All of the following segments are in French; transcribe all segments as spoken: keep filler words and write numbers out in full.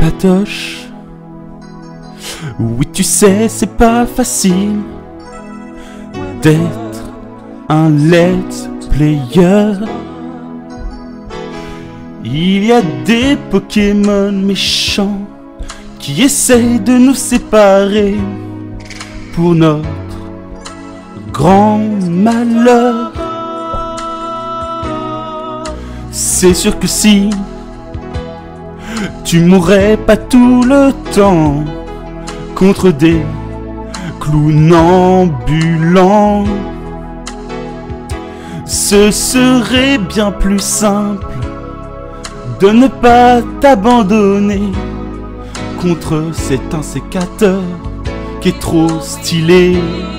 Patoche. Oui, tu sais, c'est pas facile d'être un let's player. Il y a des Pokémon méchants qui essayent de nous séparer pour notre grand malheur. C'est sûr que si tu mourrais pas tout le temps contre des clowns ambulants, ce serait bien plus simple de ne pas t'abandonner contre cet insécateur qui est trop stylé.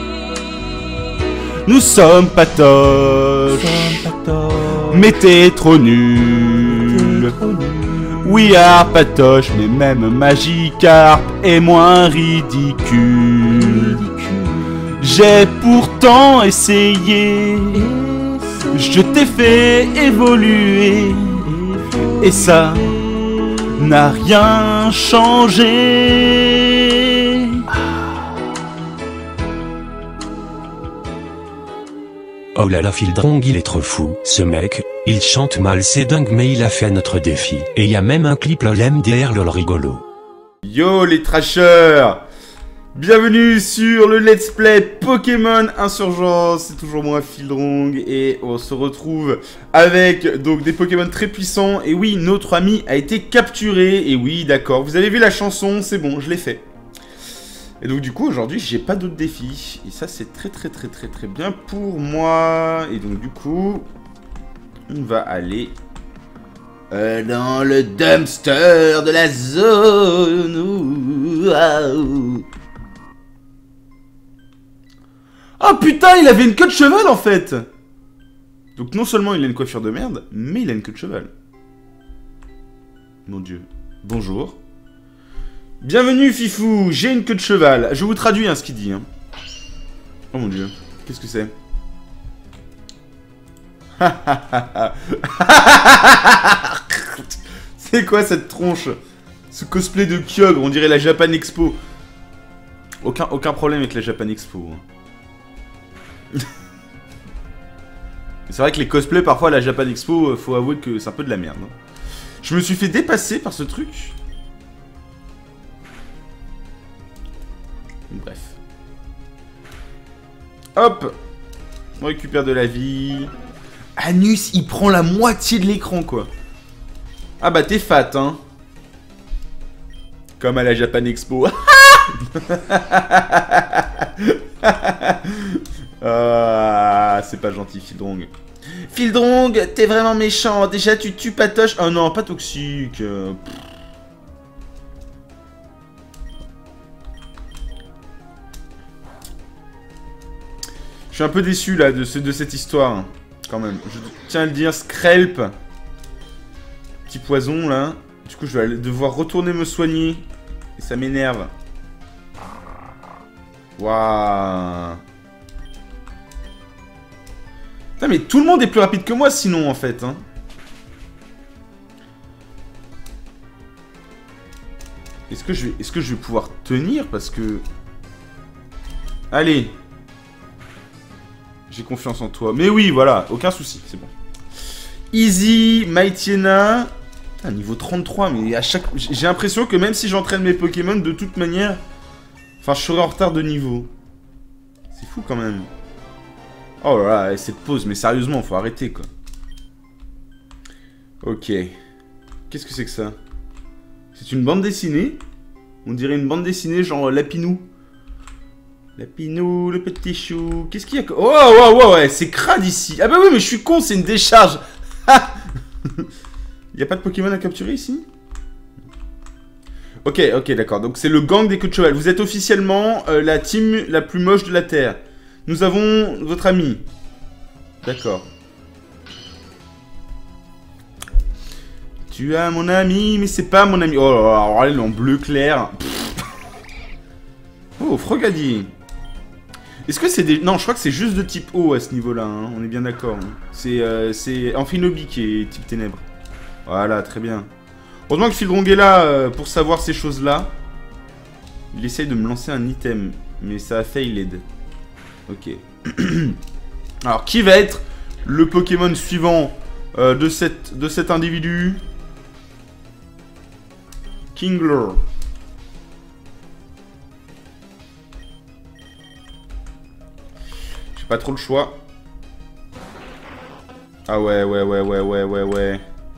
Nous sommes Patoche, mais t'es trop nul. We are Patoche, mais même Magikarp est moins ridicule. J'ai pourtant essayé, je t'ai fait évoluer, et ça n'a rien changé. Oh là là, Fildrong, il est trop fou, ce mec. Il chante mal, c'est dingue, mais il a fait notre défi. Et y a même un clip lol M D R lol rigolo. Yo les trashers, bienvenue sur le Let's Play Pokémon Insurgence. C'est toujours moi, Fildrong, et on se retrouve avec donc des Pokémon très puissants. Et oui, notre ami a été capturé. Et oui, d'accord, vous avez vu la chanson, c'est bon, je l'ai fait. Et donc du coup, aujourd'hui, j'ai pas d'autres défis. Et ça, c'est très très très très très bien pour moi. Et donc du coup, on va aller euh, dans le dumpster de la zone. Waouh. Oh putain, il avait une queue de cheval en fait. Donc non seulement il a une coiffure de merde, mais il a une queue de cheval. Mon dieu. Bonjour. Bienvenue Fifou, j'ai une queue de cheval. Je vous traduis hein, ce qu'il dit. Hein. Oh mon dieu, qu'est-ce que c'est? C'est quoi cette tronche? Ce cosplay de Kyogre, on dirait la Japan Expo. Aucun, aucun problème avec la Japan Expo. C'est vrai que les cosplays, parfois à la Japan Expo, faut avouer que c'est un peu de la merde. Je me suis fait dépasser par ce truc. Bref. Hop. On récupère de la vie. Anus, il prend la moitié de l'écran, quoi. Ah bah, t'es fat, hein. Comme à la Japan Expo. Ah, c'est pas gentil, Fildrong. Fildrong, t'es vraiment méchant. Déjà, tu tues Patoche. Oh non, pas toxique. Euh, Je suis un peu déçu là de, ce, de cette histoire, hein, quand même. Je tiens à le dire, Skrelp. Petit poison là. Du coup, je vais aller devoir retourner me soigner. Et ça m'énerve. Waouh. Putain, mais tout le monde est plus rapide que moi sinon en fait. Hein. Est-ce que, je vais, est-ce que je vais pouvoir tenir parce que... Allez. J'ai confiance en toi. Mais oui, voilà, aucun souci, c'est bon. Easy, Mightyena. Ah, niveau trente-trois, mais à chaque... J'ai l'impression que même si j'entraîne mes Pokémon, de toute manière... Enfin, je serai en retard de niveau. C'est fou quand même. Oh là là, cette pause, mais sérieusement, faut arrêter, quoi. Ok. Qu'est-ce que c'est que ça? C'est une bande dessinée? On dirait une bande dessinée genre Lapinou. Lapinou, le petit chou. Qu'est-ce qu'il y a? Oh, ouais, ouais, ouais, c'est crade ici. Ah bah oui, mais je suis con, c'est une décharge. Il n'y a pas de Pokémon à capturer ici? Ok, ok, d'accord. Donc c'est le gang des queues de cheval. Vous êtes officiellement euh, la team la plus moche de la Terre. Nous avons votre ami. D'accord. Tu as mon ami, mais c'est pas mon ami. Oh là là, alors elle est en bleu clair. Pff. Oh, Frogadi. Est-ce que c'est des... Non, je crois que c'est juste de type eau à ce niveau-là, hein. On est bien d'accord. Hein. C'est euh, Amphinobi qui est type ténèbres. Voilà, très bien. Heureusement que Fildrong est là euh, pour savoir ces choses-là. Il essaye de me lancer un item, mais ça a failed. Ok. Alors, qui va être le Pokémon suivant euh, de, cette, de cet individu? Kingler. J'ai pas trop le choix. Ah ouais, ouais, ouais, ouais, ouais, ouais, ouais.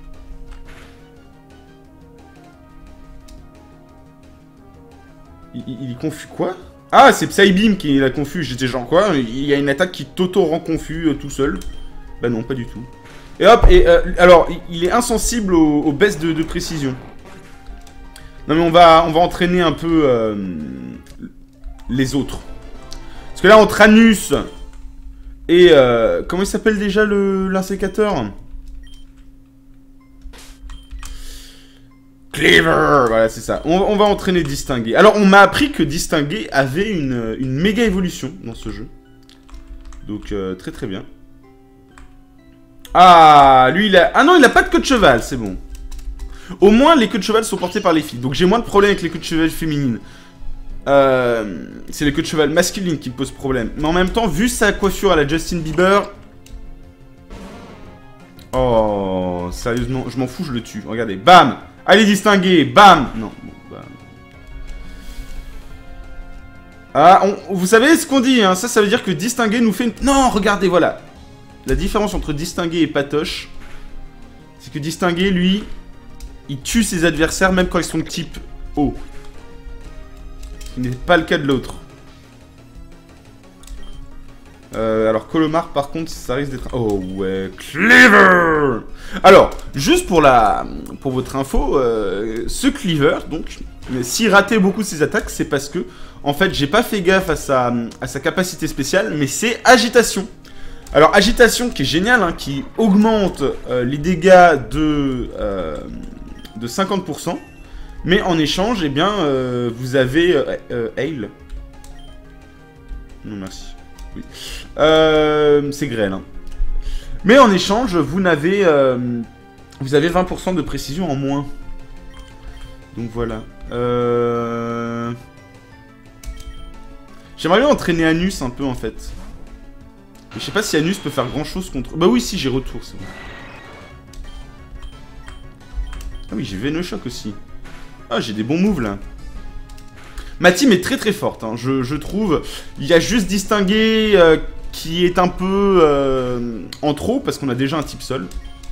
Il, il, il est confus quoi? Ah, c'est Psybeam qui l'a confus. J'étais genre quoi? Il y a une attaque qui t'auto-rend confus euh, tout seul. Bah non, pas du tout. Et hop, et euh, alors, il est insensible aux, aux baisses de, de précision. Non mais on va, on va entraîner un peu euh, les autres. Parce que là, entre Anus et... Euh, comment il s'appelle déjà l'insécateur? Cleaver. Voilà, c'est ça. On, on va entraîner Distingué. Alors, on m'a appris que Distingué avait une, une méga évolution dans ce jeu. Donc, euh, très très bien. Ah, lui, il a... Ah non, il a pas de queue de cheval, c'est bon. Au moins, les queues de cheval sont portées par les filles. Donc, j'ai moins de problèmes avec les queues de cheval féminines. Euh, c'est les queues de cheval masculines qui me posent problème. Mais en même temps, vu sa coiffure à la Justin Bieber... Oh, sérieusement, je m'en fous, je le tue. Regardez, bam. Allez, Distingué, bam. Non, bon, bam. Ah, on... vous savez ce qu'on dit, hein. Ça, ça veut dire que Distingué nous fait une... Non, regardez, voilà. La différence entre Distingué et Patoche, c'est que Distingué, lui, il tue ses adversaires même quand ils sont de type eau. Ce n'est pas le cas de l'autre. Euh, alors, Colomar, par contre, ça risque d'être... Oh, ouais, Cleaver. Alors, juste pour la, pour votre info, euh, ce Cleaver, donc, s'il ratait beaucoup de ses attaques, c'est parce que, en fait, j'ai pas fait gaffe à sa, à sa capacité spéciale, mais c'est Agitation. Alors, Agitation, qui est génial, hein, qui augmente euh, les dégâts de, euh, de cinquante pour cent. Mais en échange, eh bien, euh, vous avez... Euh, euh, Hail. Non, merci. Oui. Euh, c'est grêle. Hein. Mais en échange, vous n'avez... Euh, vous avez vingt pour cent de précision en moins. Donc voilà. Euh... J'aimerais bien entraîner Anus un peu, en fait. Mais je sais pas si Anus peut faire grand chose contre... Bah oui, si, j'ai retour, c'est bon. Ah oui, j'ai Venoshock aussi. Ah, j'ai des bons moves, là. Ma team est très très forte, hein, je, je trouve. Il y a juste Distingué euh, qui est un peu euh, en trop, parce qu'on a déjà un type sol.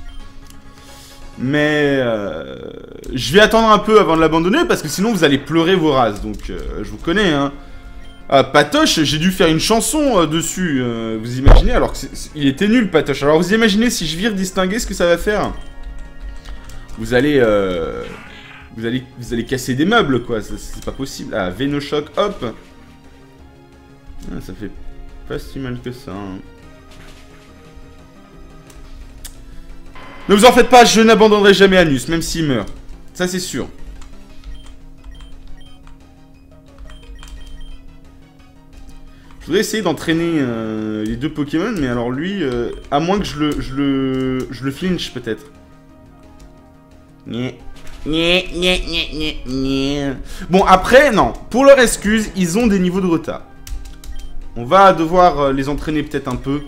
Mais euh, je vais attendre un peu avant de l'abandonner, parce que sinon vous allez pleurer vos races. Donc, euh, je vous connais, hein. Ah, Patoche, j'ai dû faire une chanson euh, dessus, euh, vous imaginez, alors qu'il était nul, Patoche. Alors, vous imaginez, si je vire Distingué, ce que ça va faire? Vous allez... Euh... Vous allez, vous allez casser des meubles, quoi. C'est pas possible. Ah, Venoshock, hop. Ah, ça fait pas si mal que ça. Hein. Ne vous en faites pas, je n'abandonnerai jamais Anus, même s'il meurt. Ça, c'est sûr. Je voudrais essayer d'entraîner euh, les deux Pokémon, mais alors lui, euh, à moins que je le, je le, je le flinch, peut-être. Nyeh. Nyeh, nyeh, nyeh, nyeh, nyeh. Bon, après, non. Pour leur excuse, ils ont des niveaux de retard. On va devoir les entraîner peut-être un peu.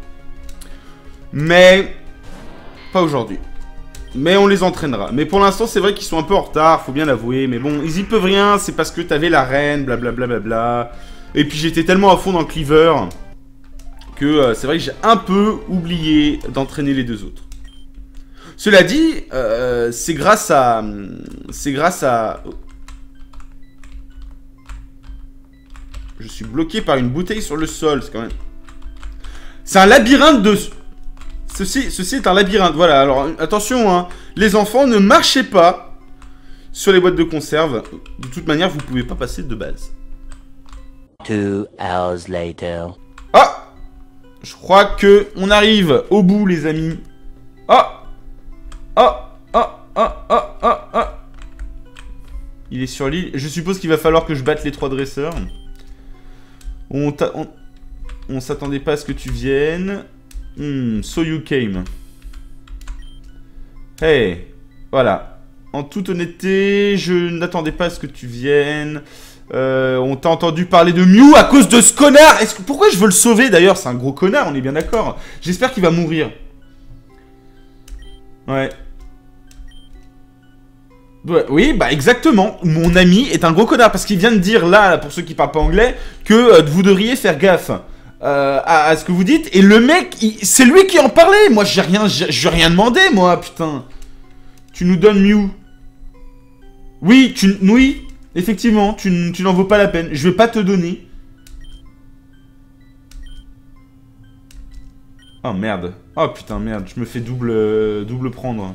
Mais... pas aujourd'hui. Mais on les entraînera. Mais pour l'instant, c'est vrai qu'ils sont un peu en retard, faut bien l'avouer. Mais bon, ils y peuvent rien, c'est parce que t'avais la reine, blablabla. Bla, bla, bla. Et puis j'étais tellement à fond dans le Cleaver que euh, c'est vrai que j'ai un peu oublié d'entraîner les deux autres. Cela dit, euh, c'est grâce à... C'est grâce à... Je suis bloqué par une bouteille sur le sol, c'est quand même... C'est un labyrinthe de... Ceci, ceci est un labyrinthe, voilà. Alors, attention, hein. Les enfants, ne marchez pas sur les boîtes de conserve. De toute manière, vous pouvez pas passer de base. Two hours later. Ah! Je crois que on arrive au bout, les amis. Ah! Ah, ah, ah, ah, ah, ah. Il est sur l'île. Je suppose qu'il va falloir que je batte les trois dresseurs. On on, on s'attendait pas à ce que tu viennes. Hmm, so you came. Hey, voilà. En toute honnêteté, je n'attendais pas à ce que tu viennes. Euh, on t'a entendu parler de Mew à cause de ce connard. Est-ce que... Pourquoi je veux le sauver d'ailleurs? C'est un gros connard, on est bien d'accord. J'espère qu'il va mourir. Ouais. Ouais. Oui, bah exactement. Mon ami est un gros connard parce qu'il vient de dire là, pour ceux qui parlent pas anglais, que euh, vous devriez faire gaffe euh, à, à ce que vous dites. Et le mec, c'est lui qui en parlait. Moi, j'ai rien, j'ai rien demandé, moi, putain. Tu nous donnes Mew. Oui, tu... Oui, effectivement, tu, tu n'en vaux pas la peine. Je vais pas te donner. Oh, merde. Oh, putain, merde. Je me fais double, euh, double prendre.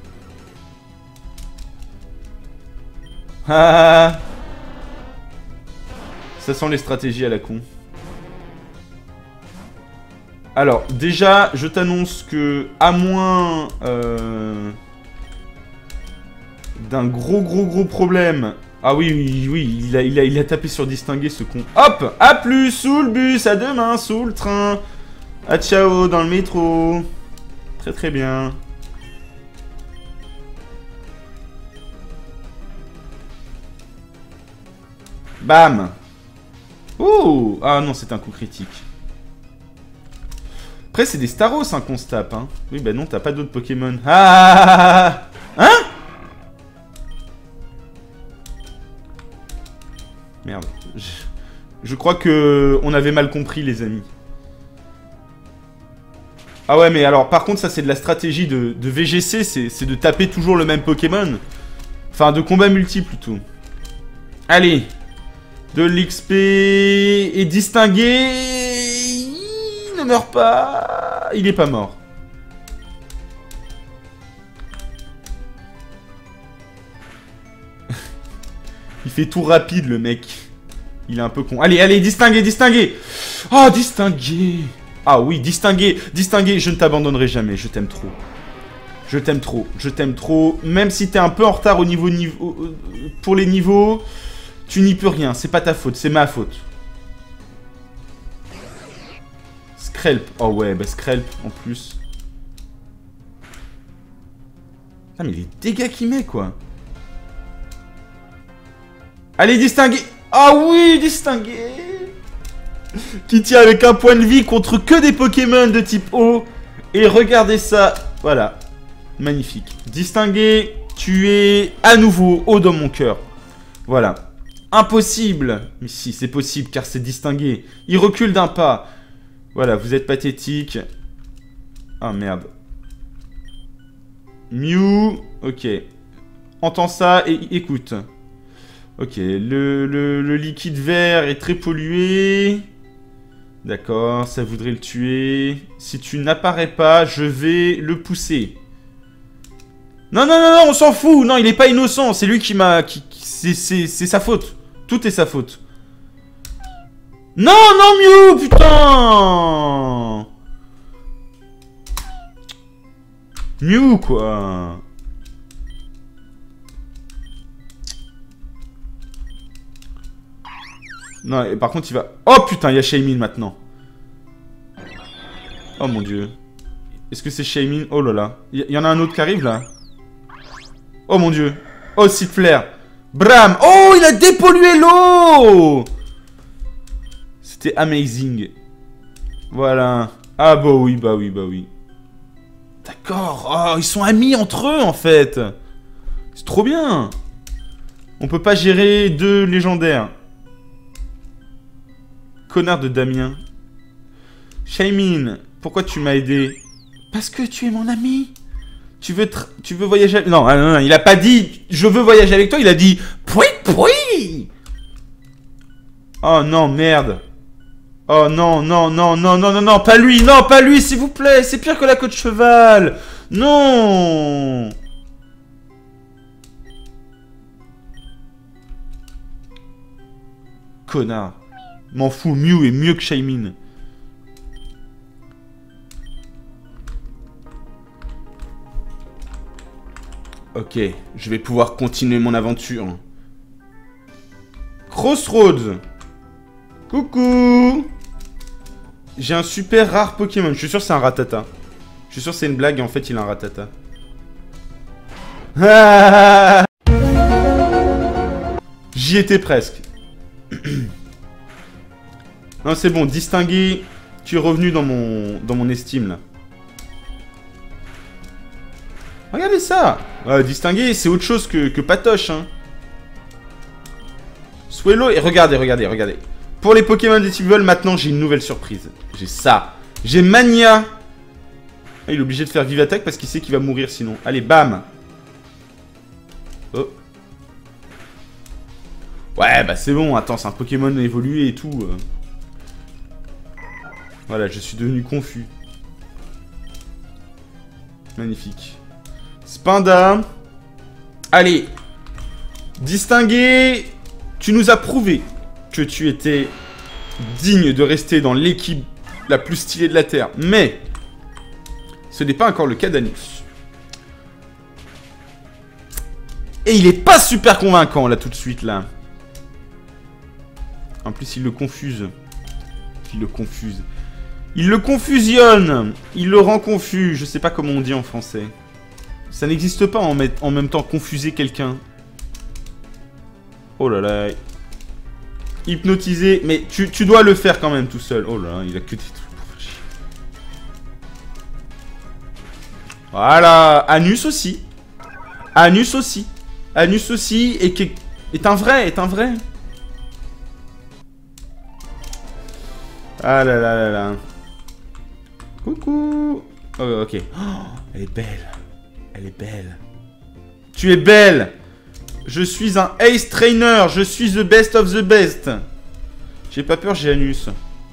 Ah. Ça sent les stratégies à la con. Alors, déjà, je t'annonce que, à moins... Euh... d'un gros gros gros problème. Ah oui, oui, oui, il a, il a, il a tapé sur distinguer ce con. Hop, à plus, sous le bus, à demain, sous le train. À ciao, dans le métro. Très très bien. Bam. Oh. Ah non, c'est un coup critique. Après, c'est des Staros hein, qu'on se tape. Hein. Oui, bah non, t'as pas d'autres Pokémon. Ah. Hein? Merde. Je, je crois que on avait mal compris, les amis. Ah ouais, mais alors, par contre, ça, c'est de la stratégie de, de V G C. C'est de taper toujours le même Pokémon. Enfin, de combat multi, plutôt. Allez. De l'X P et distingué. Il ne meurt pas. Il est pas mort. Il fait tout rapide, le mec. Il est un peu con. Allez, allez, distingué, distingué. Oh, distingué. Ah oui, distingué, distingué. Je ne t'abandonnerai jamais. Je t'aime trop. Je t'aime trop. Je t'aime trop. Même si t'es un peu en retard au niveau, niveau pour les niveaux, tu n'y peux rien. C'est pas ta faute. C'est ma faute. Skrelp. Oh ouais, bah Skrelp en plus. Ah, mais les dégâts qu'il met, quoi. Allez, distingué. Ah oui, distingué. Qui tient avec un point de vie contre que des Pokémon de type eau. Et regardez ça. Voilà. Magnifique. Distingué, tu es à nouveau haut dans mon cœur. Voilà. Impossible. Mais si, c'est possible car c'est distingué. Il recule d'un pas. Voilà, vous êtes pathétique. Ah merde. Mew. Ok. Entends ça et écoute. Ok, le, le, le liquide vert est très pollué. D'accord, ça voudrait le tuer. Si tu n'apparais pas, je vais le pousser. Non, non, non, non, on s'en fout. Non, il est pas innocent. C'est lui qui m'a... Qui, qui, c'est sa faute. Tout est sa faute. Non, non, Mew, putain. Mew, quoi. Non, et par contre, il va... Oh, putain, il y a Shaymin maintenant. Oh, mon Dieu. Est-ce que c'est Shaymin? Oh là là. Il y, y en a un autre qui arrive, là. Oh, mon Dieu. Oh, Sith Flare. Bram. Oh, il a dépollué l'eau. C'était amazing. Voilà. Ah, bah oui, bah oui, bah oui. D'accord. Oh, ils sont amis entre eux, en fait. C'est trop bien. On peut pas gérer deux légendaires. Connard de Damien. Shaymin, pourquoi tu m'as aidé? Parce que tu es mon ami. Tu veux, tu veux voyager... Non, non, non, il a pas dit « Je veux voyager avec toi », il a dit « Poui, poui ». Oh non, merde. Oh non, non, non, non, non, non, non, pas lui, non, pas lui, s'il vous plaît. C'est pire que la queue de cheval. Non. Connard. M'en fous, Mew est mieux que Shaymin. Ok, je vais pouvoir continuer mon aventure. Crossroads. Coucou. J'ai un super rare Pokémon. Je suis sûr que c'est un Rattata. Je suis sûr que c'est une blague et en fait il a un Rattata. Ah J'y étais presque. Non, c'est bon, distingué. Tu es revenu dans mon, dans mon estime, là. Regardez ça. Ouais, distingué, c'est autre chose que, que Patoche, hein. Swellow, et regardez, regardez, regardez. Pour les Pokémon des types vol, maintenant, j'ai une nouvelle surprise. J'ai ça. J'ai Mania. Ah, il est obligé de faire vive attaque parce qu'il sait qu'il va mourir sinon. Allez, bam. Oh. Ouais, bah c'est bon. Attends, c'est un Pokémon évolué et tout. Voilà, je suis devenu confus. Magnifique. Spinda. Allez. Distingué. Tu nous as prouvé que tu étais digne de rester dans l'équipe la plus stylée de la Terre. Mais ce n'est pas encore le cas d'Anus. Et il est pas super convaincant, là, tout de suite, là. En plus, il le confuse. Il le confuse. Il le confusionne. Il le rend confus. Je sais pas comment on dit en français. Ça n'existe pas en, en même temps confuser quelqu'un. Oh là là. Hypnotisé. Mais tu, tu dois le faire quand même tout seul. Oh là là, il a que des trucs pour faire chier. Voilà. Anus aussi. Anus aussi. Anus aussi. Et qui est un vrai. Est un vrai. Ah là là là là. Coucou. Oh, ok. Oh, elle est belle. Elle est belle. Tu es belle. Je suis un Ace Trainer. Je suis the best of the best. J'ai pas peur, j'ai Anus.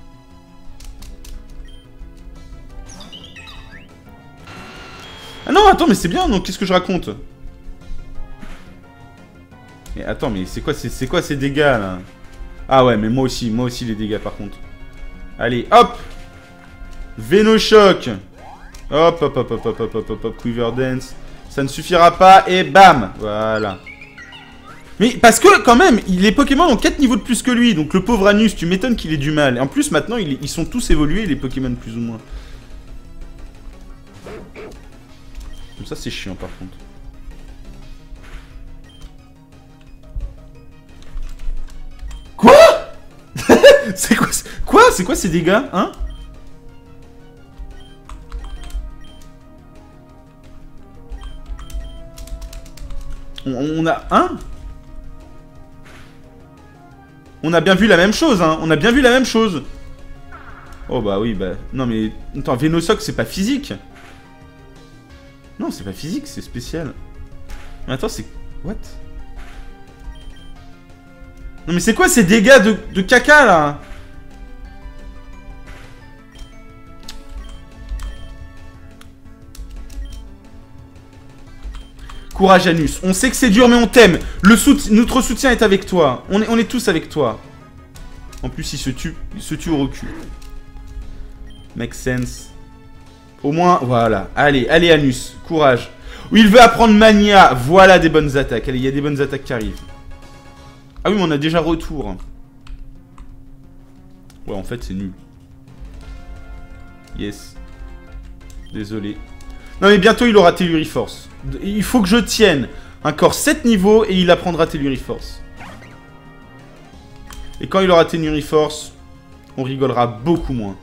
Ah non, attends, mais c'est bien, donc qu'est-ce que je raconte? Mais attends, mais c'est quoi, c'est quoi ces dégâts, là? Ah ouais, mais moi aussi, moi aussi les dégâts, par contre. Allez, hop! Vénochoc! Hop, hop, hop, hop, hop, hop, hop, hop, hop, Quiver Dance. Ça ne suffira pas, et bam! Voilà. Mais parce que, quand même, les Pokémon ont quatre niveaux de plus que lui, donc le pauvre Anus, tu m'étonnes qu'il ait du mal. Et en plus, maintenant, ils, ils sont tous évolués, les Pokémon, plus ou moins. Comme ça, c'est chiant, par contre. Quoi? C'est quoi? Quoi? C'est quoi ces dégâts? Hein? On, on a... Hein? On a bien vu la même chose, hein. On a bien vu la même chose. Oh bah oui, bah... Non mais... Attends, Vénosoc, c'est pas physique. Non, c'est pas physique, c'est spécial. Mais attends, c'est... What? Non mais c'est quoi ces dégâts de, de caca, là? Courage, Anus. On sait que c'est dur, mais on t'aime. Le soutien, notre soutien est avec toi. On est, on est tous avec toi. En plus, il se tue. Il se tue au recul. Make sense. Au moins, voilà. Allez, allez, Anus. Courage. Oui, il veut apprendre Mania. Voilà des bonnes attaques. Allez, il y a des bonnes attaques qui arrivent. Ah oui, mais on a déjà retour. Ouais, en fait, c'est nul. Yes. Désolé. Non, mais bientôt, il aura Telluriforce. Il faut que je tienne encore sept niveaux et il apprendra Telluriforce. Et quand il aura Telluriforce, on rigolera beaucoup moins.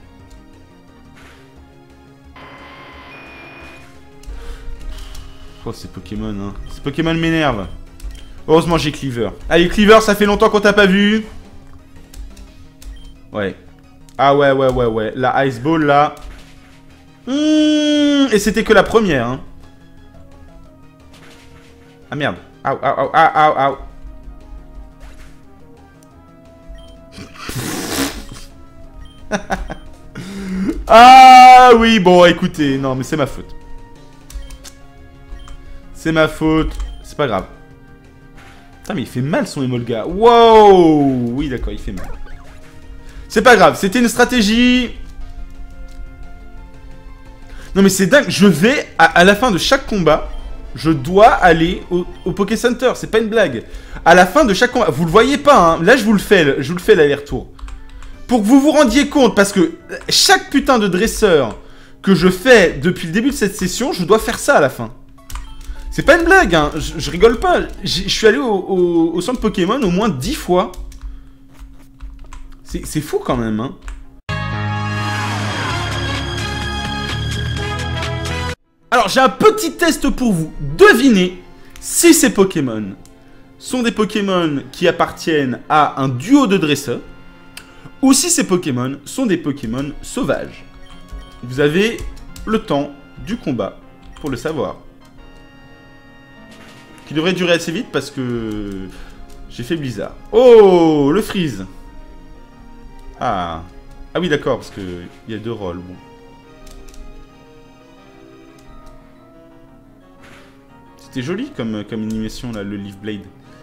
Oh, ces Pokémon, hein. Ces Pokémon m'énervent. Heureusement, j'ai Cleaver. Allez, Cleaver, ça fait longtemps qu'on t'a pas vu. Ouais. Ah ouais, ouais, ouais, ouais. La Ice Ball, là. Mmh, et c'était que la première, hein. Ah merde. Aou, aou, aou, aou, aou. Ah oui, bon, écoutez. Non, mais c'est ma faute. C'est ma faute. C'est pas grave. Putain, mais il fait mal son Emolga. Wow. Oui, d'accord, il fait mal. C'est pas grave. C'était une stratégie. Non, mais c'est dingue. Je vais, à, à la fin de chaque combat... Je dois aller au, au Poké Center, c'est pas une blague. À la fin de chaque combat, vous le voyez pas, hein. Là je vous le fais, je vous le fais l'aller-retour. Pour que vous vous rendiez compte, parce que chaque putain de dresseur que je fais depuis le début de cette session, je dois faire ça à la fin. C'est pas une blague, hein. Je, je rigole pas. Je suis allé au, au, au centre Pokémon au moins dix fois. C'est fou quand même, hein. Alors, j'ai un petit test pour vous. Devinez si ces Pokémon sont des Pokémon qui appartiennent à un duo de dresseurs ou si ces Pokémon sont des Pokémon sauvages. Vous avez le temps du combat pour le savoir. Qui devrait durer assez vite parce que j'ai fait Blizzard. Oh, le freeze. Ah, ah oui, d'accord, parce qu'il y a deux rôles. Bon. C'était joli comme, comme animation, là, le Leaf Blade.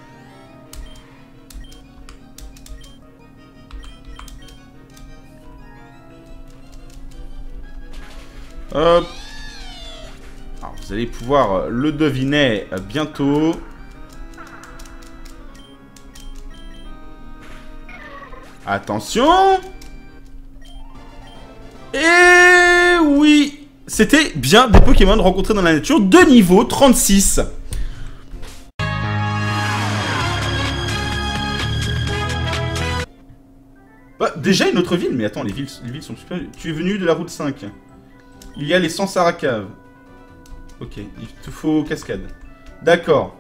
Hop. Alors, vous allez pouvoir le deviner bientôt. Attention. Et oui, c'était bien des Pokémon rencontrés dans la nature de niveau trente-six. Bah, déjà une autre ville, mais attends, les villes, les villes sont super... Tu es venu de la route cinq. Il y a les Sansara Caves. Ok, il te faut cascade. D'accord.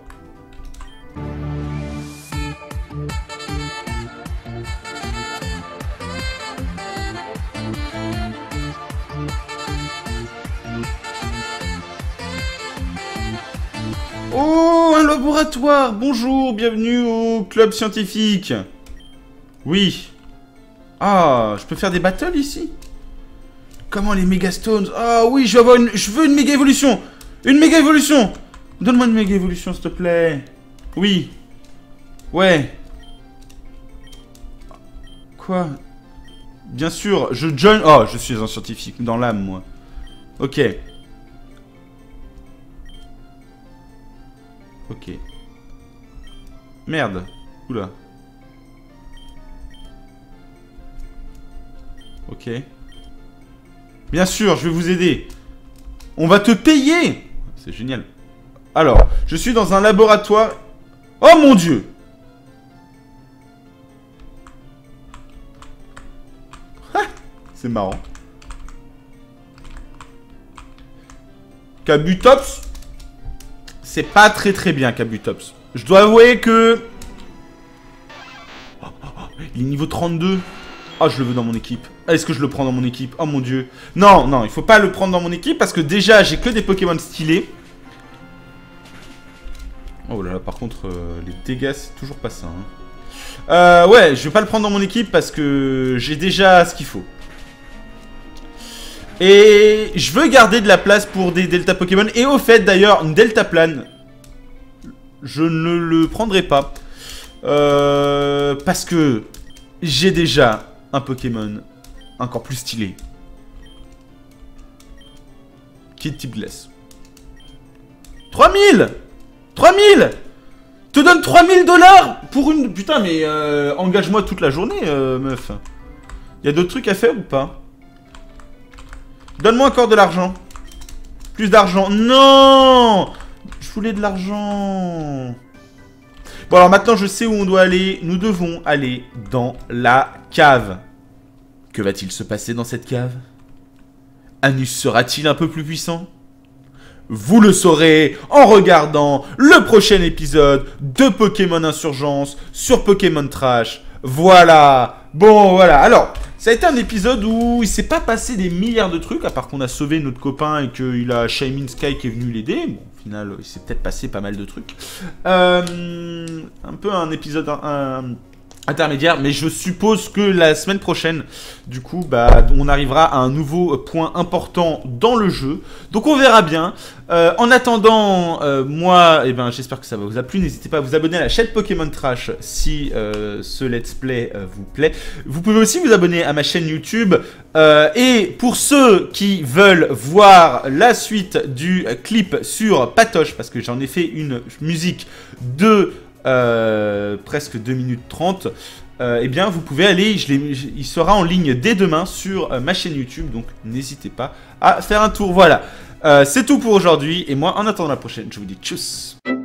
Oh, un laboratoire. Bonjour, bienvenue au club scientifique. Oui. Ah, je peux faire des battles ici? Comment les méga stones? Ah oui, je veux avoir une... Je veux une méga évolution. Une méga évolution. Donne-moi une méga évolution, s'il te plaît. Oui. Ouais. Quoi? Bien sûr, je join... Oh, je suis un scientifique dans l'âme, moi. Ok. Ok. Merde. Oula. Ok. Bien sûr, je vais vous aider. On va te payer. C'est génial. Alors, je suis dans un laboratoire... Oh mon Dieu! Ah, c'est marrant. Kabutops. C'est pas très très bien, Kabutops. Je dois avouer que... Oh, oh, oh, il est niveau trente-deux. Oh, je le veux dans mon équipe. Est-ce que je le prends dans mon équipe? Oh mon Dieu. Non, non, il faut pas le prendre dans mon équipe parce que déjà, j'ai que des Pokémon stylés. Oh là là, par contre, euh, les dégâts, c'est toujours pas ça. Hein. Euh, ouais, je vais pas le prendre dans mon équipe parce que j'ai déjà ce qu'il faut. Et je veux garder de la place pour des Delta Pokémon. Et au fait, d'ailleurs, une Delta Plane, je ne le prendrai pas. Euh, parce que j'ai déjà un Pokémon encore plus stylé. Qui est type glace. trois mille trois mille Te donne trois mille dollars pour une... Putain, mais euh, engage-moi toute la journée, euh, meuf. Il y a d'autres trucs à faire ou pas? Donne-moi encore de l'argent. Plus d'argent. Non! Je voulais de l'argent. Bon, alors maintenant, je sais où on doit aller. Nous devons aller dans la cave. Que va-t-il se passer dans cette cave? Anus sera-t-il un peu plus puissant? Vous le saurez en regardant le prochain épisode de Pokémon Insurgence sur Pokémon Trash. Voilà. Bon, voilà. Alors, ça a été un épisode où il s'est pas passé des milliards de trucs, à part qu'on a sauvé notre copain et qu'il a Shaymin Sky qui est venu l'aider. Bon, au final, il s'est peut-être passé pas mal de trucs. Euh, un peu un épisode... Un, un, intermédiaire, mais je suppose que la semaine prochaine, du coup, bah, on arrivera à un nouveau point important dans le jeu. Donc on verra bien. Euh, en attendant, euh, moi, eh ben, j'espère que ça vous a plu. N'hésitez pas à vous abonner à la chaîne Pokémon Trash si euh, ce let's play euh, vous plaît. Vous pouvez aussi vous abonner à ma chaîne YouTube. Euh, et pour ceux qui veulent voir la suite du clip sur Patoche, parce que j'en ai fait une musique de... Euh, presque deux minutes trente, euh, eh bien vous pouvez aller, je il sera en ligne dès demain sur euh, ma chaîne YouTube, donc n'hésitez pas à faire un tour, voilà. Euh, c'est tout pour aujourd'hui, et moi, en attendant la prochaine, je vous dis tchuss.